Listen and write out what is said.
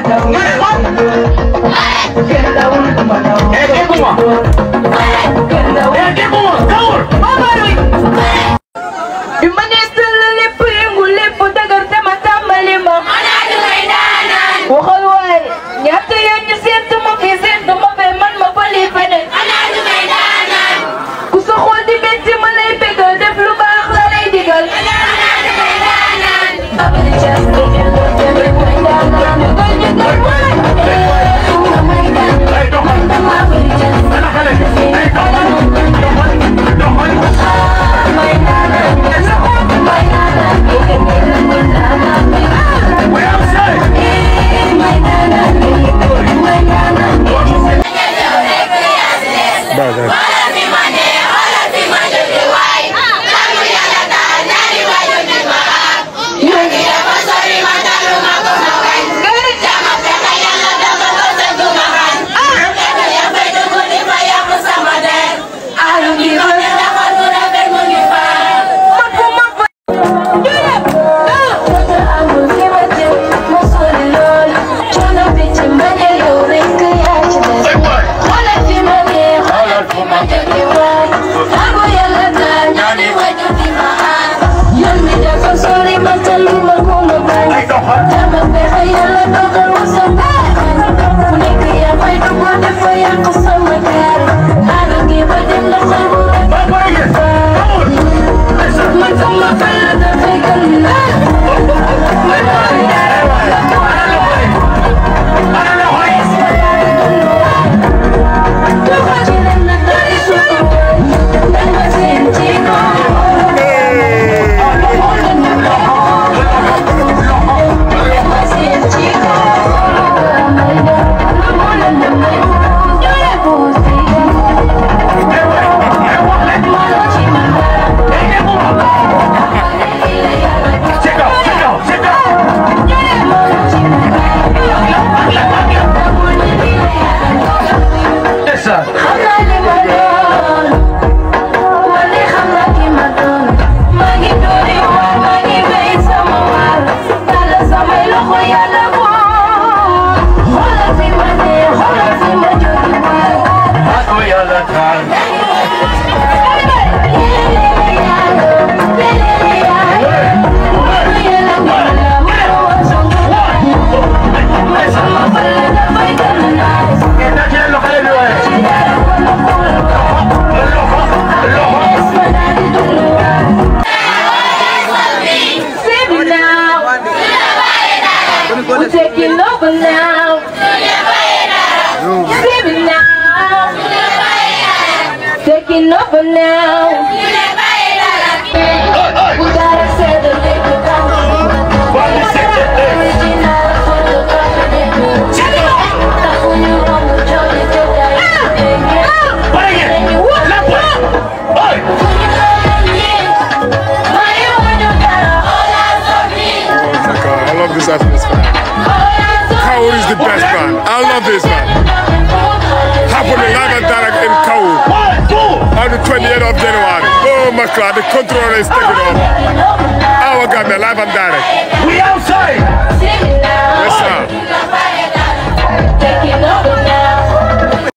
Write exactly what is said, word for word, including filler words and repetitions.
Taking over now. We gotta say the little I love this atmosphere. Kaur is the best man. I love this man. Happening live and direct in Kaur on the twenty-eighth of January. Oh my God, the controller is taking off. Our God, live and direct. We outside.